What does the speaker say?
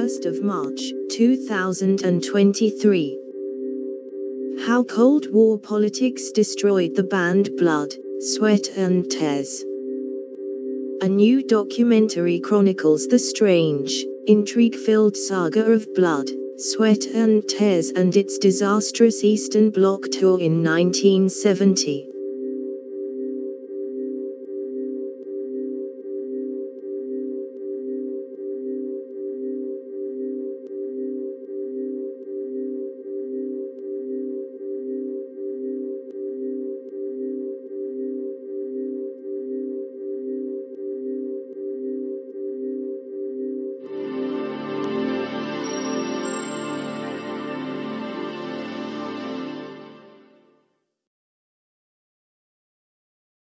1st of March, 2023. How Cold War Politics Destroyed the Band Blood, Sweat and Tears. A new documentary chronicles the strange, intrigue-filled saga of blood, sweat and tears and its disastrous Eastern Bloc tour in 1970.